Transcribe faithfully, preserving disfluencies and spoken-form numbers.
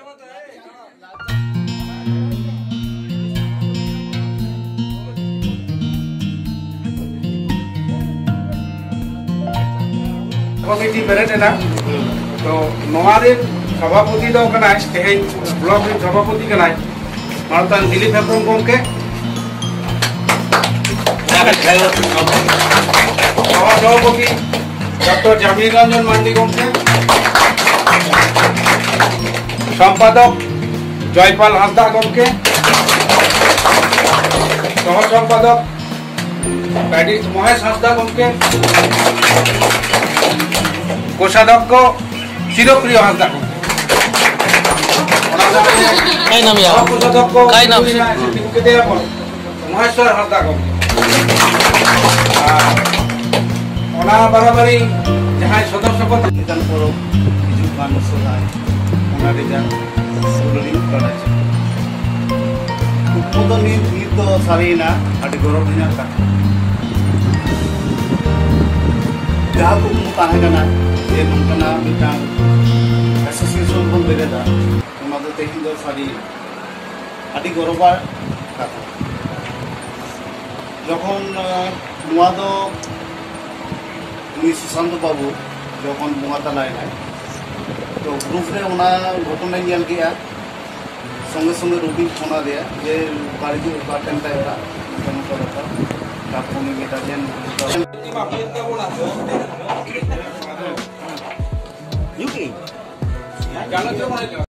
committee बेरेना तो नोआरे सभापति दो कनाय तेहे ब्लॉक रे सभापति कनाय मानतान दिलीप हेम्ब्रम गमके सभापति डॉक्टर जामिर रंजन मांडी गमके सम्पादक जयपाल हांसदा गमके सह सम्पादक महेश हांसदा गमके कोषाध्यक्ष चिरप्रिय हांसदा महेश्वर हांसदा बराबरी जहाँ सदस्य को उद्बोधनी नित सारीना अभी गौरव जहाँ को तहना ये नौकना मिटान एसोसिएशन बन बेरेदा तो तेहिं दो सारी अभी गौरव जखन नुआ दो उनी सुशांत बाबू जखन बंगा तलायना तो ग्रुप रे उना घटना नेल गया संगे संगे रोगी फोना दिया जे गाड़ी जो बाटन टाइपरा कम करता तापनी बेटा जेन यूके